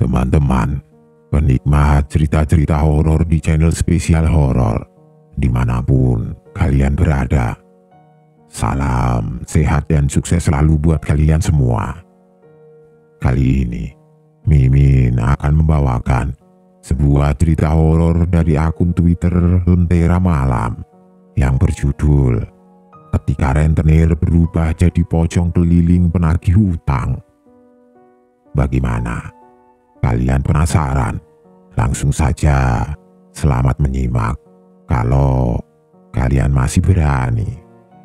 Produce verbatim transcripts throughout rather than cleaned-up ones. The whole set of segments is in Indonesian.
Teman-teman, penikmat cerita-cerita horor di channel spesial horor, dimanapun kalian berada, salam sehat dan sukses selalu buat kalian semua. Kali ini, Mimin akan membawakan sebuah cerita horor dari akun Twitter Lentera Malam yang berjudul Ketika Rentenir Berubah Jadi Pocong Keliling Penagih Hutang. Bagaimana? Kalian penasaran? Langsung saja selamat menyimak kalau kalian masih berani.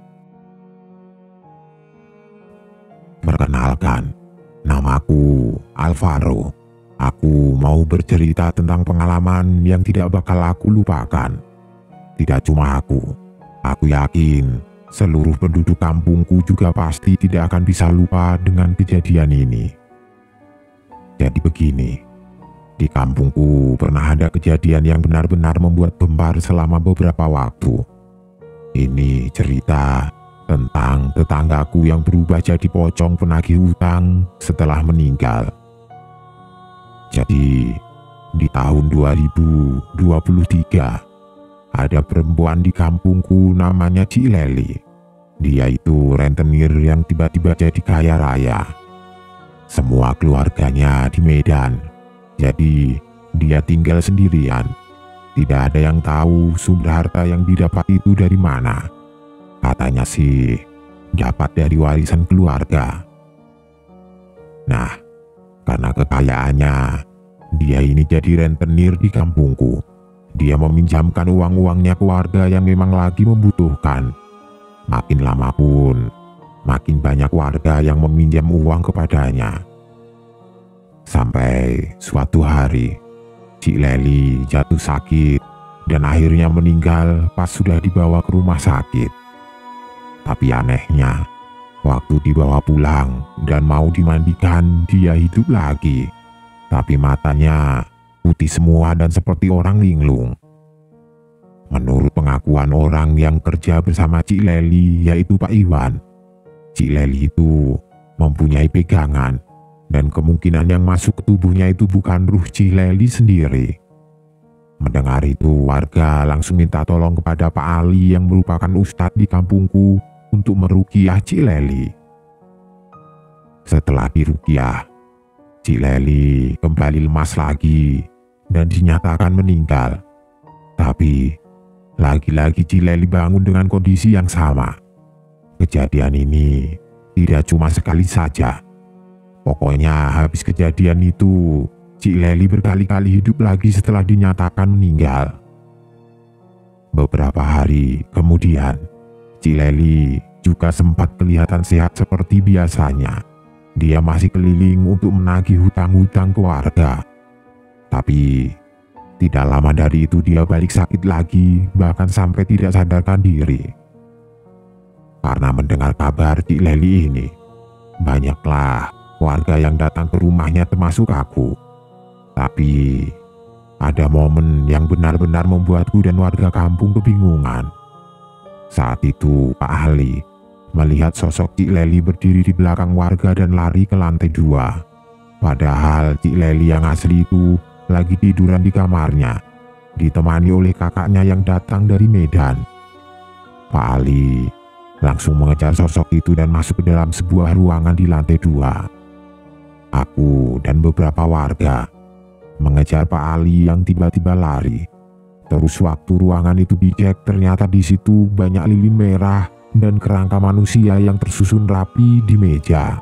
Perkenalkan, namaku Alvaro. Aku mau bercerita tentang pengalaman yang tidak bakal aku lupakan. Tidak cuma aku, aku yakin seluruh penduduk kampungku juga pasti tidak akan bisa lupa dengan kejadian ini. Jadi begini, di kampungku pernah ada kejadian yang benar-benar membuat gempar selama beberapa waktu. Ini cerita tentang tetanggaku yang berubah jadi pocong penagih hutang setelah meninggal. Jadi, di tahun dua ribu dua puluh tiga, ada perempuan di kampungku namanya Cik Leli. Dia itu rentenir yang tiba-tiba jadi kaya raya. Semua keluarganya di Medan, jadi dia tinggal sendirian. Tidak ada yang tahu sumber harta yang didapat itu dari mana. Katanya sih dapat dari warisan keluarga. Nah, karena kekayaannya, dia ini jadi rentenir di kampungku. Dia meminjamkan uang-uangnya ke warga yang memang lagi membutuhkan. Makin lama pun makin banyak warga yang meminjam uang kepadanya. Sampai suatu hari, Cik Leli jatuh sakit dan akhirnya meninggal pas sudah dibawa ke rumah sakit. Tapi anehnya, waktu dibawa pulang dan mau dimandikan, dia hidup lagi. Tapi matanya putih semua dan seperti orang linglung. Menurut pengakuan orang yang kerja bersama Cik Leli, yaitu Pak Iwan, Cik Leli itu mempunyai pegangan dan kemungkinan yang masuk ke tubuhnya itu bukan ruh Cik Leli sendiri. Mendengar itu, warga langsung minta tolong kepada Pak Ali yang merupakan ustadz di kampungku untuk meruqyah Cik Leli. Setelah diruqyah, Cik Leli kembali lemas lagi dan dinyatakan meninggal. Tapi lagi-lagi Cik Leli bangun dengan kondisi yang sama. Kejadian ini tidak cuma sekali saja. Pokoknya habis kejadian itu, Cik Leli berkali-kali hidup lagi setelah dinyatakan meninggal. Beberapa hari kemudian, Cik Leli juga sempat kelihatan sehat seperti biasanya. Dia masih keliling untuk menagih hutang-hutang ke warga. Tapi tidak lama dari itu dia balik sakit lagi, bahkan sampai tidak sadarkan diri. Karena mendengar kabar Cik Leli ini, banyaklah warga yang datang ke rumahnya termasuk aku. Tapi ada momen yang benar-benar membuatku dan warga kampung kebingungan. Saat itu Pak Ali melihat sosok Cik Leli berdiri di belakang warga dan lari ke lantai dua. Padahal Cik Leli yang asli itu lagi tiduran di kamarnya, ditemani oleh kakaknya yang datang dari Medan. Pak Ali langsung mengejar sosok itu dan masuk ke dalam sebuah ruangan di lantai dua. Aku dan beberapa warga mengejar Pak Ali yang tiba-tiba lari. Terus waktu ruangan itu dicek, ternyata di situ banyak lilin merah dan kerangka manusia yang tersusun rapi di meja.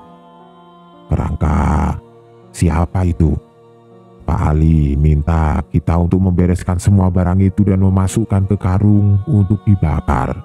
Kerangka siapa itu? Pak Ali minta kita untuk membereskan semua barang itu dan memasukkan ke karung untuk dibakar.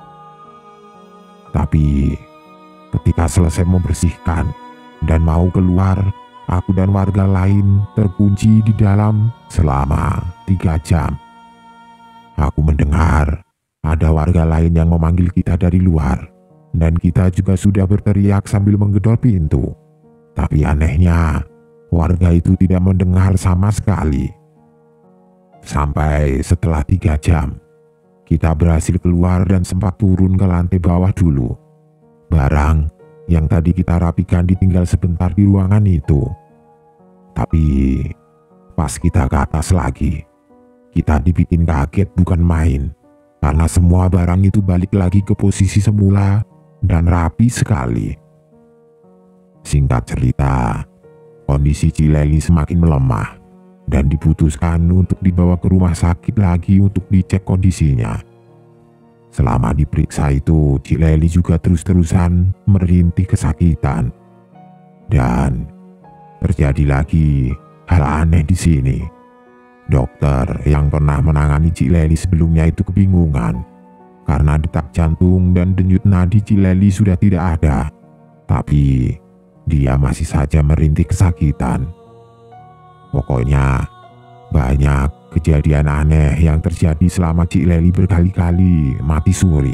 Tapi ketika selesai membersihkan dan mau keluar, aku dan warga lain terkunci di dalam selama tiga jam. Aku mendengar ada warga lain yang memanggil kita dari luar, dan kita juga sudah berteriak sambil menggedor pintu. Tapi anehnya, warga itu tidak mendengar sama sekali. Sampai setelah tiga jam, kita berhasil keluar dan sempat turun ke lantai bawah dulu. Barang yang tadi kita rapikan ditinggal sebentar di ruangan itu. Tapi Pas kita ke atas lagi, kita dibikin kaget bukan main, karena semua barang itu balik lagi ke posisi semula dan rapi sekali. Singkat cerita, kondisi Cileli semakin melemah dan diputuskan untuk dibawa ke rumah sakit lagi untuk dicek kondisinya. Selama diperiksa itu, Cileli juga terus-terusan merintih kesakitan. Dan terjadi lagi hal aneh di sini. Dokter yang pernah menangani Cileli sebelumnya itu kebingungan karena detak jantung dan denyut nadi Cileli sudah tidak ada, tapi dia masih saja merintih kesakitan. Pokoknya banyak kejadian aneh yang terjadi selama Cileli berkali-kali mati suri.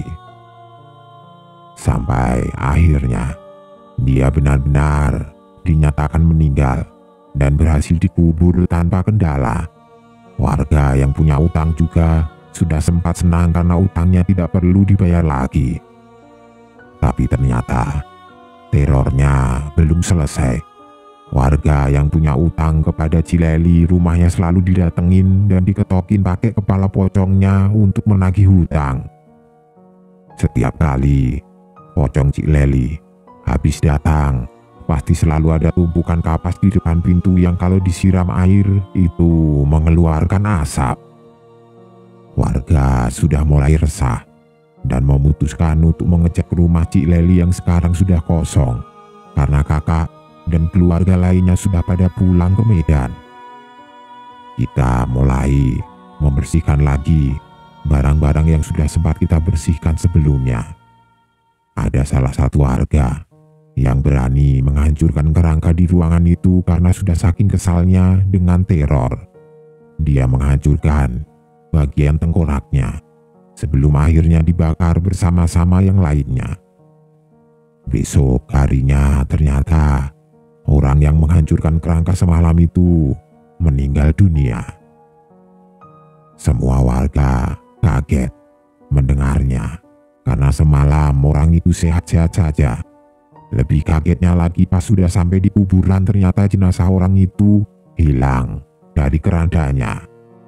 Sampai akhirnya dia benar-benar dinyatakan meninggal dan berhasil dikubur tanpa kendala. Warga yang punya utang juga sudah sempat senang karena utangnya tidak perlu dibayar lagi. Tapi ternyata terornya belum selesai. Warga yang punya utang kepada Cileli rumahnya selalu didatengin dan diketokin pakai kepala pocongnya untuk menagih hutang. Setiap kali pocong Cileli habis datang, pasti selalu ada tumpukan kapas di depan pintu yang kalau disiram air itu mengeluarkan asap. Warga sudah mulai resah dan memutuskan untuk mengecek rumah Cileli yang sekarang sudah kosong karena kakak dan keluarga lainnya sudah pada pulang ke Medan. Kita mulai membersihkan lagi barang-barang yang sudah sempat kita bersihkan sebelumnya. Ada salah satu warga yang berani menghancurkan kerangka di ruangan itu karena sudah saking kesalnya dengan teror. Dia menghancurkan bagian tengkoraknya sebelum akhirnya dibakar bersama-sama yang lainnya. Besok harinya ternyata orang yang menghancurkan kerangka semalam itu meninggal dunia. Semua warga kaget mendengarnya karena semalam orang itu sehat-sehat saja. Lebih kagetnya lagi pas sudah sampai di kuburan ternyata jenazah orang itu hilang dari kerandanya.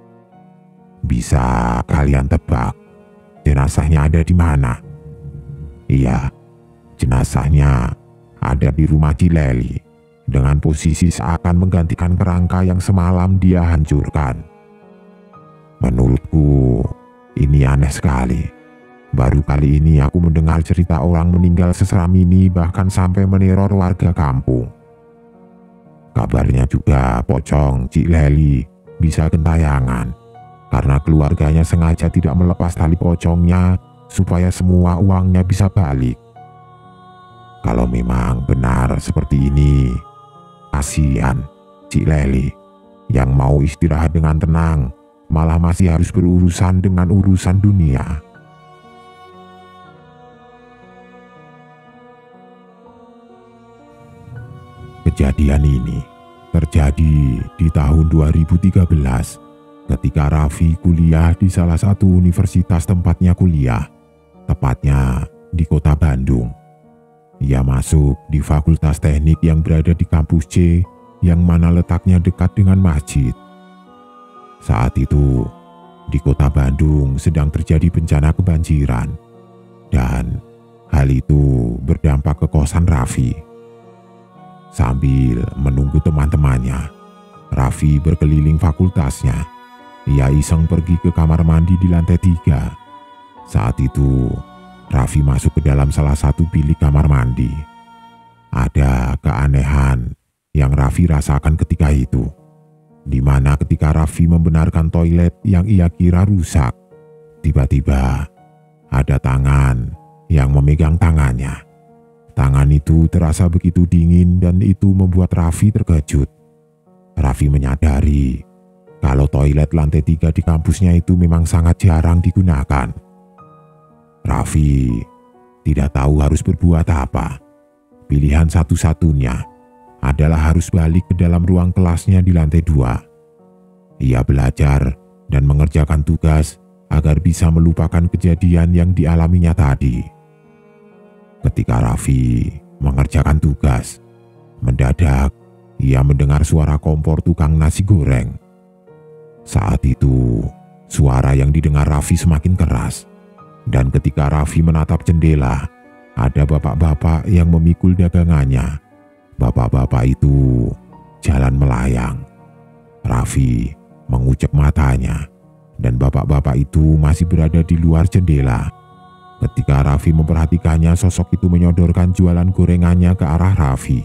Bisa kalian tebak jenazahnya ada di mana? Iya, jenazahnya ada di rumah Cileli dengan posisi seakan menggantikan kerangka yang semalam dia hancurkan. Menurutku ini aneh sekali. Baru kali ini aku mendengar cerita orang meninggal seseram ini bahkan sampai meneror warga kampung. Kabarnya juga pocong Cileli bisa gentayangan karena keluarganya sengaja tidak melepas tali pocongnya supaya semua uangnya bisa balik. Kalau memang benar seperti ini, kasihan Cileli yang mau istirahat dengan tenang malah masih harus berurusan dengan urusan dunia. Kejadian ini terjadi di tahun dua ribu tiga belas ketika Raffi kuliah di salah satu universitas tempatnya kuliah, tepatnya di kota Bandung. Ia masuk di Fakultas Teknik yang berada di kampus C yang mana letaknya dekat dengan masjid. Saat itu di kota Bandung sedang terjadi bencana kebanjiran dan hal itu berdampak ke kosan Raffi. Sambil menunggu teman-temannya, Raffi berkeliling fakultasnya. Ia iseng pergi ke kamar mandi di lantai tiga. Saat itu, Raffi masuk ke dalam salah satu bilik kamar mandi. Ada keanehan yang Raffi rasakan ketika itu, di mana ketika Raffi membenarkan toilet yang ia kira rusak, tiba-tiba ada tangan yang memegang tangannya. Tangan itu terasa begitu dingin dan itu membuat Raffi terkejut. Raffi menyadari kalau toilet lantai tiga di kampusnya itu memang sangat jarang digunakan. Raffi tidak tahu harus berbuat apa. Pilihan satu-satunya adalah harus balik ke dalam ruang kelasnya di lantai dua. Ia belajar dan mengerjakan tugas agar bisa melupakan kejadian yang dialaminya tadi. Ketika Raffi mengerjakan tugas, mendadak ia mendengar suara kompor tukang nasi goreng Saat itu, suara yang didengar Raffi semakin keras. Dan ketika Raffi menatap jendela, ada bapak-bapak yang memikul dagangannya. Bapak-bapak itu jalan melayang. Raffi mengucek matanya, dan bapak-bapak itu masih berada di luar jendela. Ketika Raffi memperhatikannya, sosok itu menyodorkan jualan gorengannya ke arah Raffi.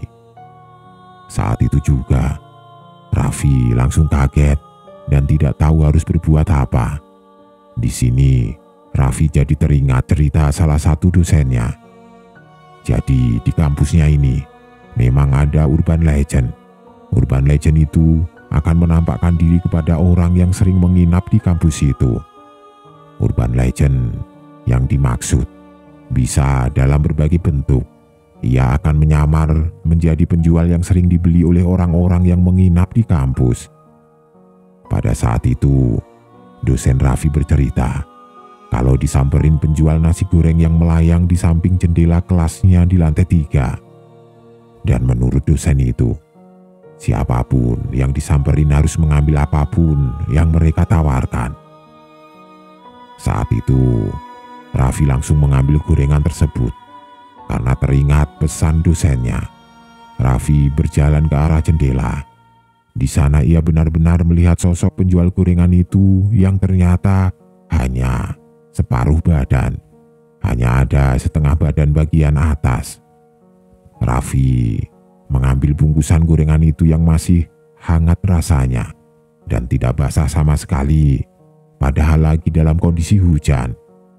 Saat itu juga, Raffi langsung kaget dan tidak tahu harus berbuat apa. Di sini, Raffi jadi teringat cerita salah satu dosennya. Jadi di kampusnya ini, memang ada urban legend. Urban legend itu akan menampakkan diri kepada orang yang sering menginap di kampus itu. Urban legend yang dimaksud bisa dalam berbagai bentuk. Ia akan menyamar menjadi penjual yang sering dibeli oleh orang-orang yang menginap di kampus. Pada saat itu, dosen Raffi bercerita kalau disamperin penjual nasi goreng yang melayang di samping jendela kelasnya di lantai tiga. Dan menurut dosen itu, siapapun yang disamperin harus mengambil apapun yang mereka tawarkan. Saat itu, Raffi langsung mengambil gorengan tersebut. Karena teringat pesan dosennya, Raffi berjalan ke arah jendela. Di sana ia benar-benar melihat sosok penjual gorengan itu yang ternyata hanya separuh badan. Hanya ada setengah badan bagian atas. Raffi mengambil bungkusan gorengan itu yang masih hangat rasanya dan tidak basah sama sekali, padahal lagi dalam kondisi hujan.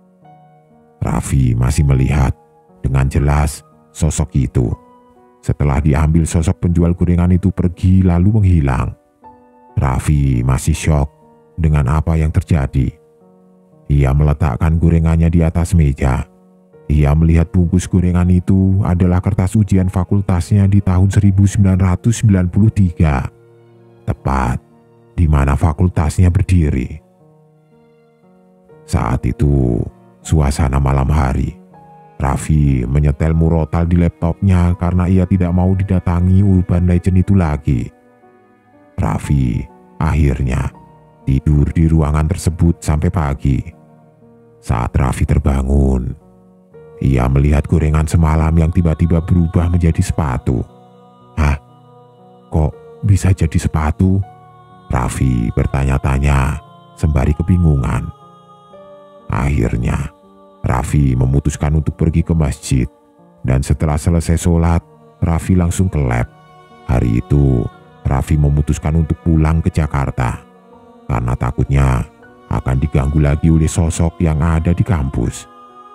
Raffi masih melihat dengan jelas sosok itu. Setelah diambil, sosok penjual gorengan itu pergi lalu menghilang. Raffi masih syok dengan apa yang terjadi. Ia meletakkan gorengannya di atas meja. Ia melihat bungkus gorengan itu adalah kertas ujian fakultasnya di tahun seribu sembilan ratus sembilan puluh tiga. Tepat di mana fakultasnya berdiri. Saat itu, suasana malam hari. Raffi menyetel murotal di laptopnya karena ia tidak mau didatangi urban legend itu lagi. Raffi akhirnya tidur di ruangan tersebut sampai pagi. Saat Raffi terbangun, ia melihat gorengan semalam yang tiba-tiba berubah menjadi sepatu. Hah? Kok bisa jadi sepatu? Raffi bertanya-tanya sembari kebingungan. Akhirnya, Raffi memutuskan untuk pergi ke masjid, dan setelah selesai sholat, Raffi langsung ke lab. Hari itu, Raffi memutuskan untuk pulang ke Jakarta, karena takutnya akan diganggu lagi oleh sosok yang ada di kampus.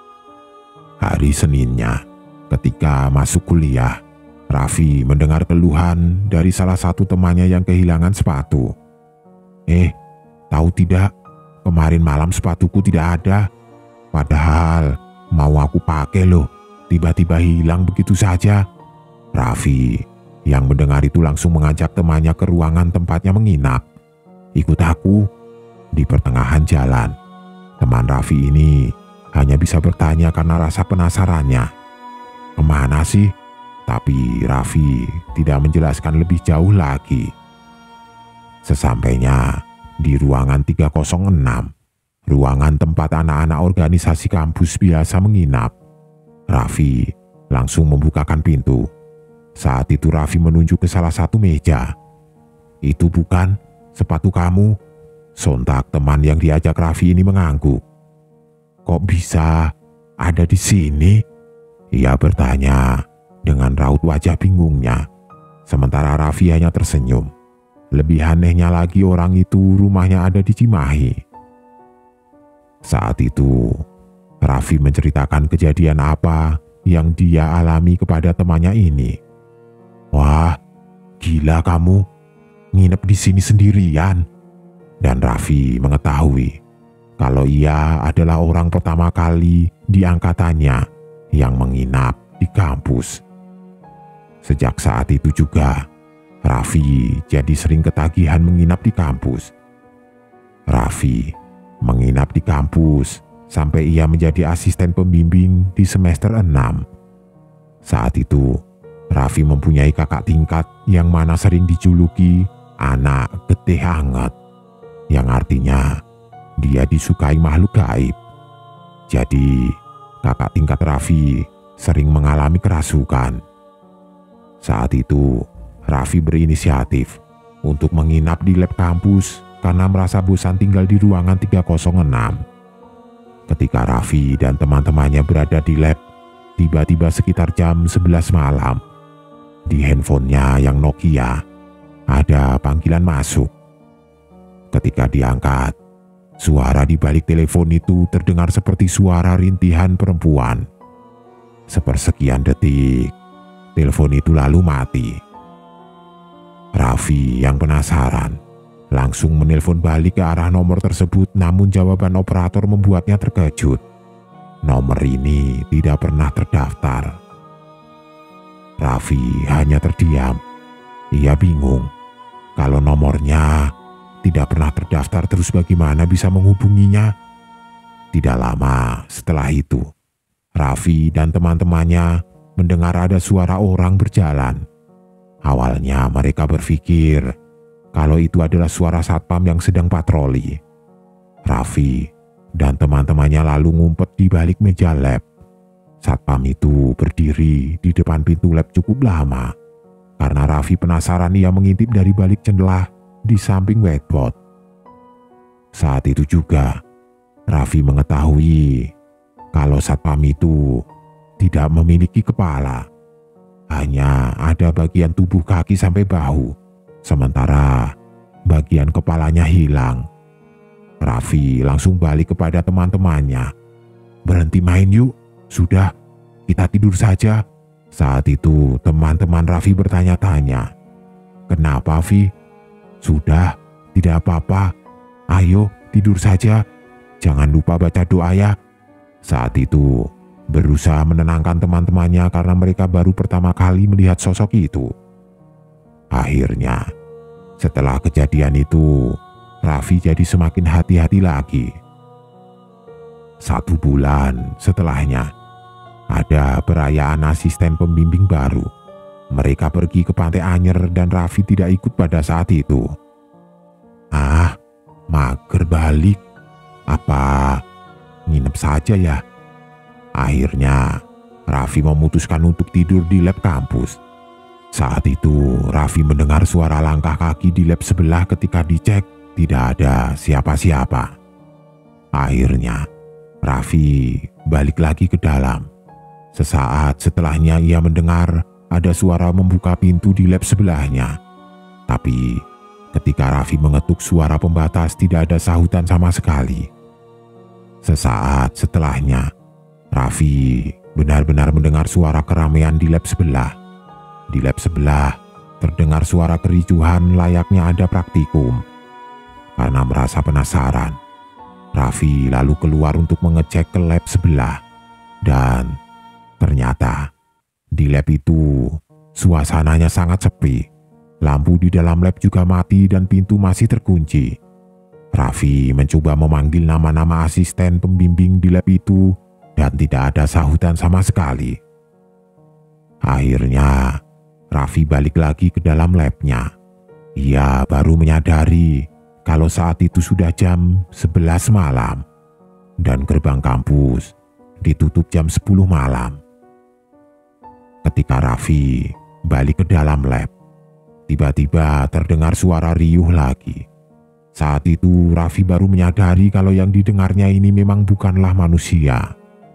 Hari Seninnya, ketika masuk kuliah, Raffi mendengar keluhan dari salah satu temannya yang kehilangan sepatu. Eh, tahu tidak, kemarin malam sepatuku tidak ada. Padahal mau aku pakai loh, tiba-tiba hilang begitu saja. Raffi yang mendengar itu langsung mengajak temannya ke ruangan tempatnya menginap. Ikut aku. Di pertengahan jalan, teman Raffi ini hanya bisa bertanya karena rasa penasarannya. Kemana sih? Tapi Raffi tidak menjelaskan lebih jauh lagi. Sesampainya di ruangan tiga nol enam, ruangan tempat anak-anak organisasi kampus biasa menginap, Raffi langsung membukakan pintu. Saat itu Raffi menunjuk ke salah satu meja. Itu bukan sepatu kamu? Sontak teman yang diajak Raffi ini mengangguk. Kok bisa ada di sini? Ia bertanya dengan raut wajah bingungnya. Sementara Raffi hanya tersenyum. Lebih anehnya lagi, orang itu rumahnya ada di Cimahi. Saat itu, Raffi menceritakan kejadian apa yang dia alami kepada temannya ini. Wah, gila kamu, nginep di sini sendirian. Dan Raffi mengetahui kalau ia adalah orang pertama kali di angkatannya yang menginap di kampus. Sejak saat itu juga, Raffi jadi sering ketagihan menginap di kampus. Raffi menginap di kampus sampai ia menjadi asisten pembimbing di semester enam. Saat itu, Raffi mempunyai kakak tingkat yang mana sering dijuluki anak getih hangat. yang artinya dia disukai makhluk gaib. Jadi kakak tingkat Raffi sering mengalami kerasukan. Saat itu Raffi berinisiatif untuk menginap di lab kampus karena merasa bosan tinggal di ruangan tiga nol enam. Ketika Raffi dan teman-temannya berada di lab, tiba-tiba sekitar jam sebelas malam, di handphonenya yang Nokia ada panggilan masuk. Ketika diangkat, suara di balik telepon itu terdengar seperti suara rintihan perempuan. Sepersekian detik, telepon itu lalu mati. Raffi yang penasaran langsung menelpon balik ke arah nomor tersebut, namun jawaban operator membuatnya terkejut. Nomor ini tidak pernah terdaftar. Raffi hanya terdiam. Ia bingung. Kalau nomornya tidak pernah terdaftar, terus bagaimana bisa menghubunginya? Tidak lama setelah itu, Raffi dan teman-temannya mendengar ada suara orang berjalan. Awalnya mereka berpikir kalau itu adalah suara satpam yang sedang patroli. Raffi dan teman-temannya lalu ngumpet di balik meja lab. Satpam itu berdiri di depan pintu lab cukup lama. Karena Raffi penasaran, ia mengintip dari balik jendela di samping whiteboard. Saat itu juga Raffi mengetahui kalau satpam itu tidak memiliki kepala. Hanya ada bagian tubuh kaki sampai bahu, sementara bagian kepalanya hilang. Raffi langsung balik kepada teman-temannya. "Berhenti main yuk, sudah, kita tidur saja." Saat itu teman-teman Raffi bertanya-tanya, "Kenapa, Vi?" "Sudah, tidak apa-apa. Ayo tidur saja. Jangan lupa baca doa ya." Saat itu berusaha menenangkan teman-temannya karena mereka baru pertama kali melihat sosok itu. Akhirnya, setelah kejadian itu, Raffi jadi semakin hati-hati lagi. Satu bulan setelahnya, ada perayaan asisten pembimbing baru. Mereka pergi ke Pantai Anyer dan Raffi tidak ikut pada saat itu. "Ah, mager balik. Apa nginep saja ya?" Akhirnya, Raffi memutuskan untuk tidur di lab kampus. Saat itu, Raffi mendengar suara langkah kaki di lab sebelah. Ketika dicek, tidak ada siapa-siapa. Akhirnya, Raffi balik lagi ke dalam. Sesaat setelahnya ia mendengar ada suara membuka pintu di lab sebelahnya. Tapi ketika Raffi mengetuk suara pembatas, tidak ada sahutan sama sekali. Sesaat setelahnya, Raffi benar-benar mendengar suara keramaian di lab sebelah. Di lab sebelah terdengar suara kericuhan layaknya ada praktikum. Karena merasa penasaran, Raffi lalu keluar untuk mengecek ke lab sebelah. Dan ternyata di lab itu suasananya sangat sepi. Lampu di dalam lab juga mati dan pintu masih terkunci. Raffi mencoba memanggil nama-nama asisten pembimbing di lab itu dan tidak ada sahutan sama sekali. Akhirnya, Raffi balik lagi ke dalam labnya. Ia baru menyadari kalau saat itu sudah jam sebelas malam dan gerbang kampus ditutup jam sepuluh malam. Ketika Raffi balik ke dalam lab, tiba-tiba terdengar suara riuh lagi. Saat itu Raffi baru menyadari kalau yang didengarnya ini memang bukanlah manusia.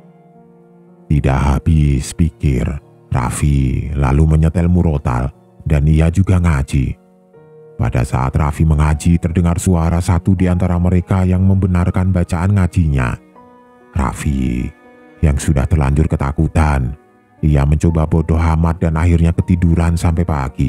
Tidak habis pikir, Raffi lalu menyetel murotal dan ia juga ngaji. Pada saat Raffi mengaji, terdengar suara satu di antara mereka yang membenarkan bacaan ngajinya. Raffi yang sudah terlanjur ketakutan, ia mencoba bodoh amat dan akhirnya ketiduran sampai pagi.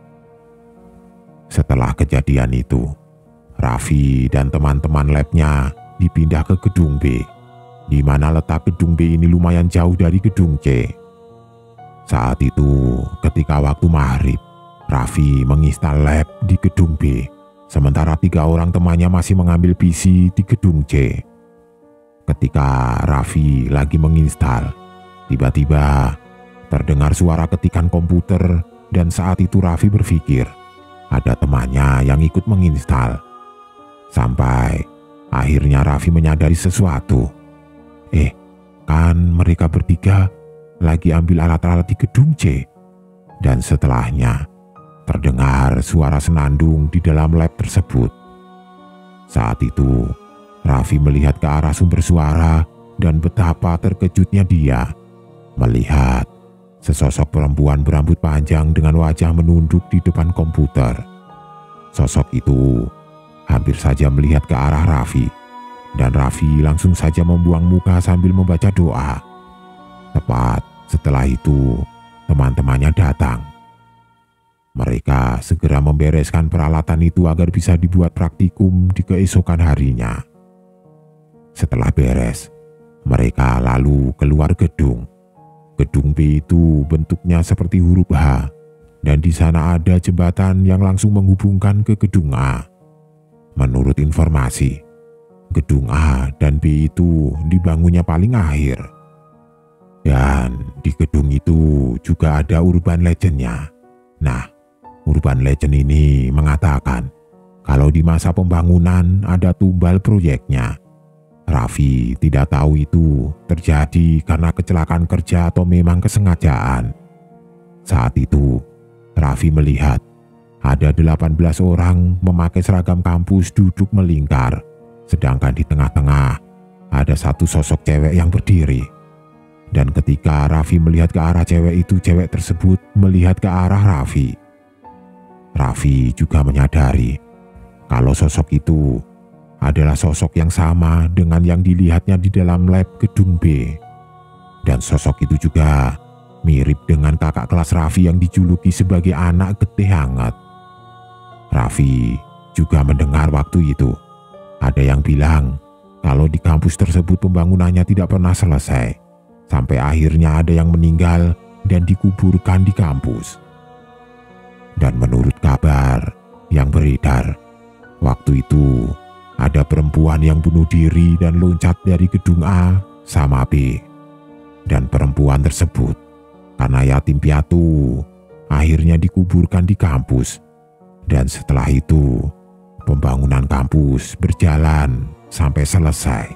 Setelah kejadian itu, Raffi dan teman-teman labnya dipindah ke gedung B, di mana letak gedung B ini lumayan jauh dari gedung C. Saat itu, ketika waktu maghrib, Raffi menginstal lab di gedung B, sementara tiga orang temannya masih mengambil P C di gedung C. Ketika Raffi lagi menginstal, tiba-tiba terdengar suara ketikan komputer dan saat itu Raffi berpikir ada temannya yang ikut menginstal. Sampai akhirnya Raffi menyadari sesuatu. Eh, kan mereka bertiga lagi ambil alat-alat di gedung C. Dan setelahnya terdengar suara senandung di dalam lab tersebut. Saat itu Raffi melihat ke arah sumber suara dan betapa terkejutnya dia melihat sesosok perempuan berambut panjang dengan wajah menunduk di depan komputer. Sosok itu hampir saja melihat ke arah Raffi, dan Raffi langsung saja membuang muka sambil membaca doa. Tepat setelah itu, teman-temannya datang. Mereka segera membereskan peralatan itu agar bisa dibuat praktikum di keesokan harinya. Setelah beres, mereka lalu keluar gedung. Gedung B itu bentuknya seperti huruf H, dan di sana ada jembatan yang langsung menghubungkan ke gedung A. Menurut informasi, gedung A dan B itu dibangunnya paling akhir. Dan di gedung itu juga ada urban legend-nya. Nah, urban legend ini mengatakan kalau di masa pembangunan ada tumbal proyeknya. Raffi tidak tahu itu terjadi karena kecelakaan kerja atau memang kesengajaan. Saat itu, Raffi melihat ada delapan belas orang memakai seragam kampus duduk melingkar, sedangkan di tengah-tengah ada satu sosok cewek yang berdiri. Dan ketika Raffi melihat ke arah cewek itu, cewek tersebut melihat ke arah Raffi. Raffi juga menyadari kalau sosok itu adalah sosok yang sama dengan yang dilihatnya di dalam lab gedung B. Dan sosok itu juga mirip dengan kakak kelas Raffi yang dijuluki sebagai anak getih hangat. Raffi juga mendengar waktu itu ada yang bilang kalau di kampus tersebut pembangunannya tidak pernah selesai, sampai akhirnya ada yang meninggal dan dikuburkan di kampus. Dan menurut kabar yang beredar, waktu itu ada perempuan yang bunuh diri dan loncat dari gedung A sama B. Dan perempuan tersebut karena yatim piatu akhirnya dikuburkan di kampus. Dan setelah itu pembangunan kampus berjalan sampai selesai.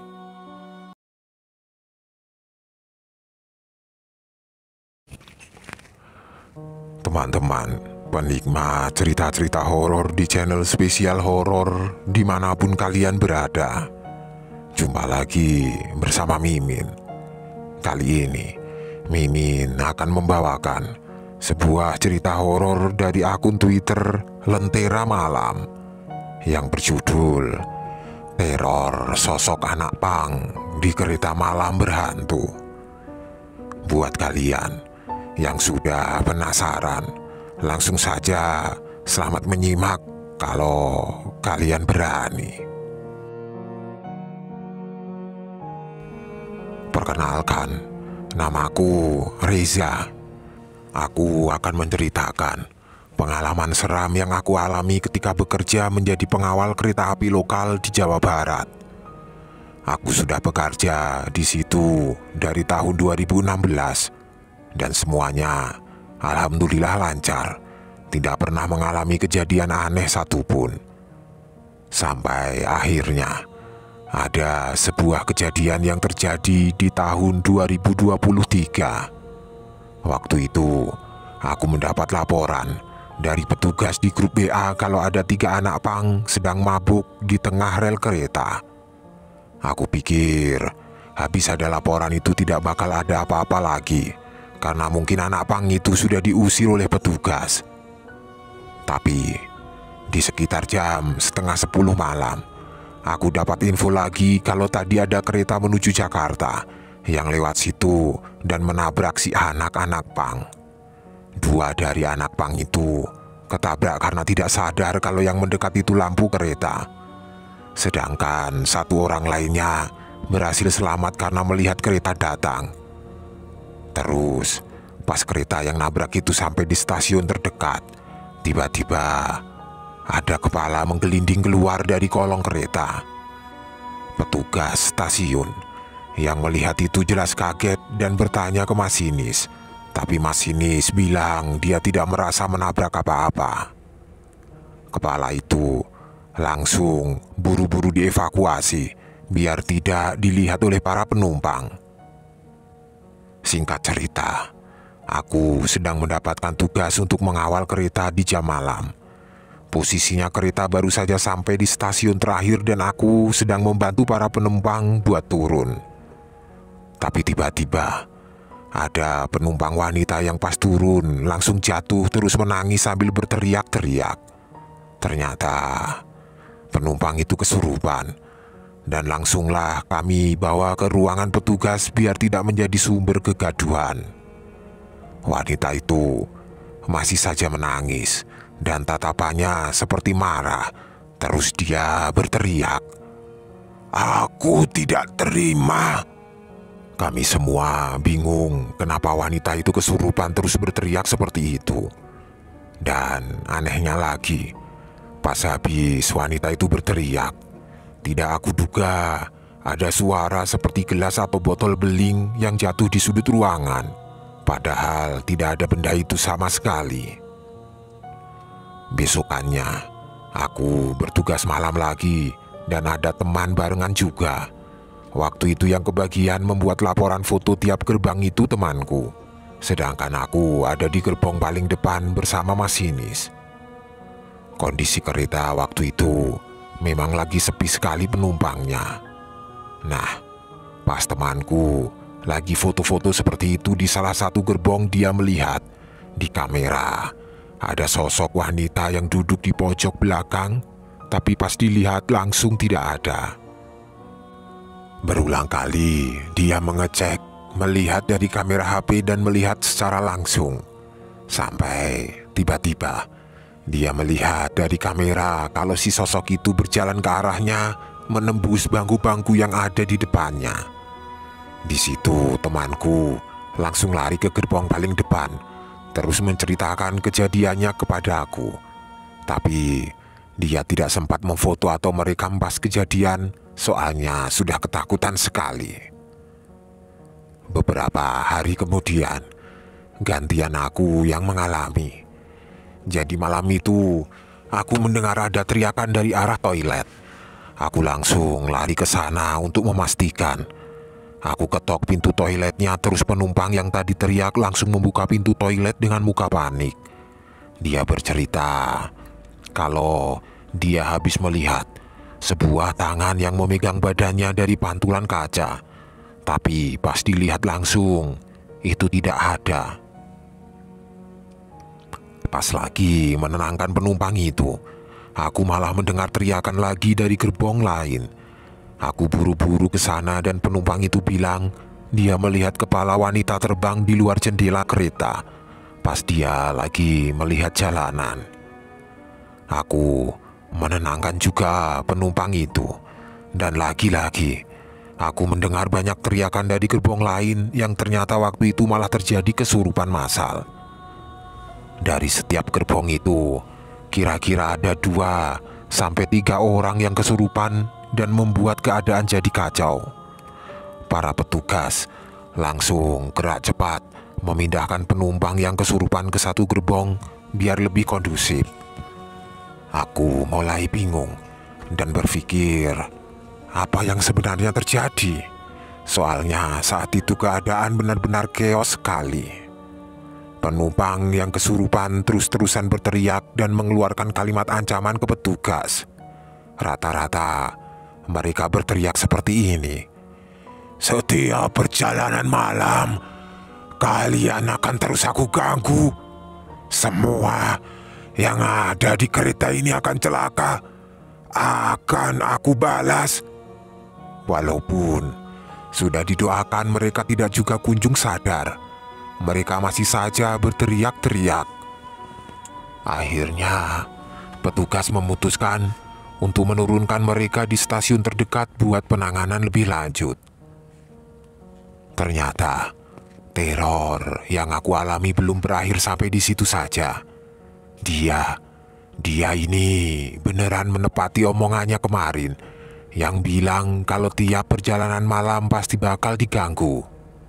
Teman-teman penikmat cerita-cerita horor di channel spesial horor dimanapun kalian berada, jumpa lagi bersama Mimin. Kali ini Mimin akan membawakan sebuah cerita horor dari akun Twitter Lentera Malam yang berjudul Teror Sosok Anak Pang di Kereta Malam Berhantu. Buat kalian yang sudah penasaran, langsung saja selamat menyimak kalau kalian berani. Perkenalkan, namaku Reza. Aku akan menceritakan pengalaman seram yang aku alami ketika bekerja menjadi pengawal kereta api lokal di Jawa Barat. Aku sudah bekerja di situ dari tahun dua ribu enam belas dan semuanya alhamdulillah lancar, tidak pernah mengalami kejadian aneh satupun. Sampai akhirnya ada sebuah kejadian yang terjadi di tahun dua ribu dua puluh tiga. Waktu itu aku mendapat laporan dari petugas di grup B A kalau ada tiga anak pang sedang mabuk di tengah rel kereta. Aku pikir habis ada laporan itu tidak bakal ada apa-apa lagi, karena mungkin anak pang itu sudah diusir oleh petugas. Tapi di sekitar jam setengah sepuluh malam, aku dapat info lagi kalau tadi ada kereta menuju Jakarta yang lewat situ dan menabrak si anak-anak pang. Dua dari anak pang itu ketabrak karena tidak sadar kalau yang mendekat itu lampu kereta. Sedangkan satu orang lainnya berhasil selamat karena melihat kereta datang. Terus pas kereta yang nabrak itu sampai di stasiun terdekat, tiba-tiba ada kepala menggelinding keluar dari kolong kereta. Petugas stasiun yang melihat itu jelas kaget dan bertanya ke masinis, tapi masinis bilang dia tidak merasa menabrak apa-apa. Kepala itu langsung buru-buru dievakuasi biar tidak dilihat oleh para penumpang. Singkat cerita, aku sedang mendapatkan tugas untuk mengawal kereta di jam malam. Posisinya kereta baru saja sampai di stasiun terakhir dan aku sedang membantu para penumpang buat turun. Tapi tiba-tiba ada penumpang wanita yang pas turun langsung jatuh terus menangis sambil berteriak-teriak. Ternyata penumpang itu kesurupan dan langsunglah kami bawa ke ruangan petugas biar tidak menjadi sumber kegaduhan. Wanita itu masih saja menangis dan tatapannya seperti marah. Terus dia berteriak, "Aku tidak terima." Kami semua bingung kenapa wanita itu kesurupan terus berteriak seperti itu. Dan anehnya lagi, pas habis wanita itu berteriak, tidak aku duga ada suara seperti gelas atau botol beling yang jatuh di sudut ruangan. Padahal tidak ada benda itu sama sekali. Besokannya, aku bertugas malam lagi dan ada teman barengan juga. Waktu itu yang kebagian membuat laporan foto tiap gerbang itu temanku. Sedangkan aku ada di gerbong paling depan bersama masinis. Kondisi kereta waktu itu memang lagi sepi sekali penumpangnya. Nah, pas temanku lagi foto-foto seperti itu di salah satu gerbong, dia melihat di kamera ada sosok wanita yang duduk di pojok belakang, tapi pas dilihat langsung tidak ada. Berulang kali dia mengecek, melihat dari kamera H P dan melihat secara langsung. Sampai tiba-tiba dia melihat dari kamera kalau si sosok itu berjalan ke arahnya, menembus bangku-bangku yang ada di depannya. Di situ temanku langsung lari ke gerbong paling depan, terus menceritakan kejadiannya kepada aku. Tapi dia tidak sempat memfoto atau merekam pas kejadian, soalnya sudah ketakutan sekali. Beberapa hari kemudian, gantian aku yang mengalami. Jadi malam itu, aku mendengar ada teriakan dari arah toilet. Aku langsung lari ke sana untuk memastikan. Aku ketok pintu toiletnya, terus penumpang yang tadi teriak langsung membuka pintu toilet dengan muka panik. Dia bercerita kalau dia habis melihat sebuah tangan yang memegang badannya dari pantulan kaca. Tapi pas dilihat langsung, itu tidak ada. Pas lagi menenangkan penumpang itu, aku malah mendengar teriakan lagi dari gerbong lain. Aku buru-buru ke sana dan penumpang itu bilang dia melihat kepala wanita terbang di luar jendela kereta pas dia lagi melihat jalanan. Aku menenangkan juga penumpang itu, dan lagi-lagi aku mendengar banyak teriakan dari gerbong lain yang ternyata waktu itu malah terjadi kesurupan massal. Dari setiap gerbong itu kira-kira ada dua sampai tiga orang yang kesurupan dan membuat keadaan jadi kacau. Para petugas langsung gerak cepat memindahkan penumpang yang kesurupan ke satu gerbong biar lebih kondusif. Aku mulai bingung dan berpikir apa yang sebenarnya terjadi. Soalnya saat itu keadaan benar-benar keos sekali. Penumpang yang kesurupan terus-terusan berteriak dan mengeluarkan kalimat ancaman ke petugas. Rata-rata mereka berteriak seperti ini, "Setiap perjalanan malam, kalian akan terus aku ganggu. Semua yang ada di kereta ini akan celaka. Akan aku balas." Walaupun sudah didoakan, mereka tidak juga kunjung sadar. Mereka masih saja berteriak-teriak. Akhirnya, petugas memutuskan untuk menurunkan mereka di stasiun terdekat buat penanganan lebih lanjut. Ternyata teror yang aku alami belum berakhir sampai di situ saja. Dia, dia ini beneran menepati omongannya kemarin yang bilang kalau tiap perjalanan malam pasti bakal diganggu.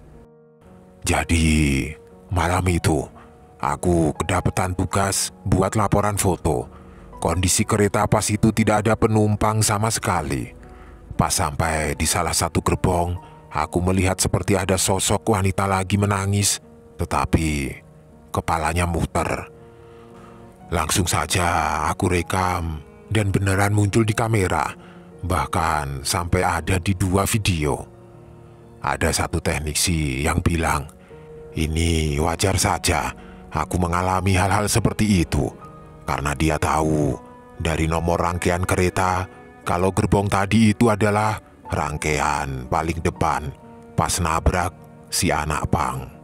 Jadi malam itu aku kedapetan tugas buat laporan foto. Kondisi kereta pas itu tidak ada penumpang sama sekali. Pas sampai di salah satu gerbong, aku melihat seperti ada sosok wanita lagi menangis, tetapi kepalanya muter. Langsung saja aku rekam dan beneran muncul di kamera, bahkan sampai ada di dua video. Ada satu teknisi yang bilang, ini wajar saja aku mengalami hal-hal seperti itu, karena dia tahu dari nomor rangkaian kereta kalau gerbong tadi itu adalah rangkaian paling depan pas nabrak si anak pang.